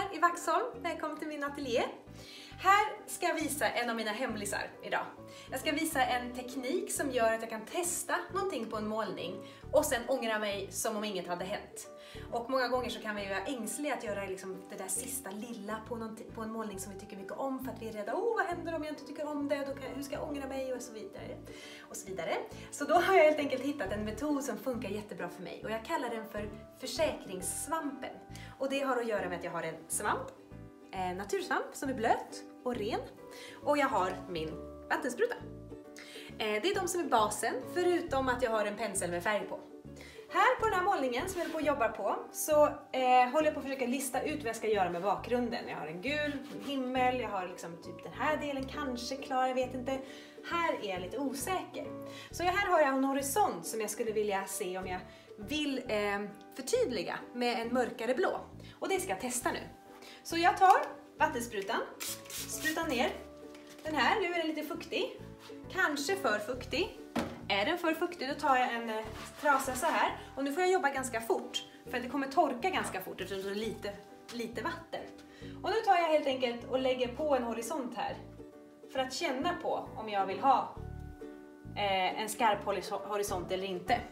i Vaxholm. Välkommen till min ateljé. Här ska jag visa en av mina hemlisar idag. Jag ska visa en teknik som gör att jag kan testa någonting på en målning och sen ångra mig som om inget hade hänt. Och många gånger så kan vi vara ängsliga att göra liksom det där sista lilla på en målning som vi tycker mycket om, för att vi är rädda. Vad händer om jag inte tycker om det? Hur ska jag ångra mig? Och så vidare. Och så vidare. Så då har jag helt enkelt hittat en metod som funkar jättebra för mig. Och jag kallar den för försäkringssvampen. Och det har att göra med att jag har en svamp. Natursvamp som är blöt och ren. Och jag har min vattenspruta. Det är de som är basen, förutom att jag har en pensel med färg på. Här på den här målningen som jag håller på och jobbar på så håller jag på att försöka lista ut vad jag ska göra med bakgrunden. Jag har en gul himmel, jag har liksom typ den här delen kanske klar, jag vet inte. Här är jag lite osäker. Så här har jag en horisont som jag skulle vilja se om jag vill förtydliga med en mörkare blå. Och det ska jag testa nu. Så jag tar vattensprutan, sprutar ner den här. Nu är den lite fuktig, kanske för fuktig. Är den för fuktig då tar jag en trasa så här. Och nu får jag jobba ganska fort, för att det kommer torka ganska fort eftersom det är lite vatten. Och nu tar jag helt enkelt och lägger på en horisont här. För att känna på om jag vill ha en skarp horisont eller inte.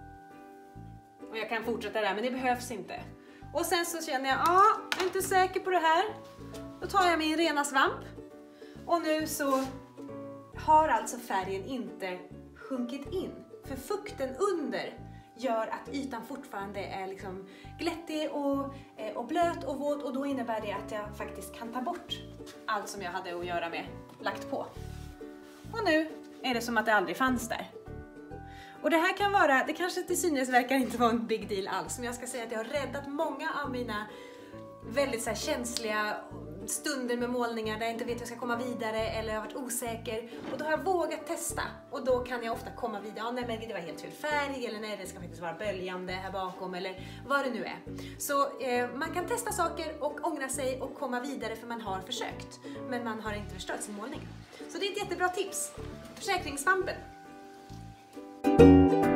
Och jag kan fortsätta där, men det behövs inte. Och sen så känner jag, jag är inte säker på det här. Då tar jag min rena svamp. Och nu så har alltså färgen inte sjunkit in. För fukten under gör att ytan fortfarande är liksom glättig och blöt och våt. Och då innebär det att jag faktiskt kan ta bort allt som jag hade att göra med lagt på. Och nu är det som att det aldrig fanns där. Och det här kan vara, det kanske till synes verkar inte vara en big deal alls, men jag ska säga att jag har räddat många av mina väldigt så här känsliga stunder med målningar där jag inte vet hur jag ska komma vidare eller jag har varit osäker. Och då har jag vågat testa och då kan jag ofta komma vidare. Nej men det var helt fel färg, eller nej det ska faktiskt vara böljande här bakom, eller vad det nu är. Så man kan testa saker och ångra sig och komma vidare för man har försökt. Men man har inte förstört sin målning. Så det är ett jättebra tips. Försäkringssvampen.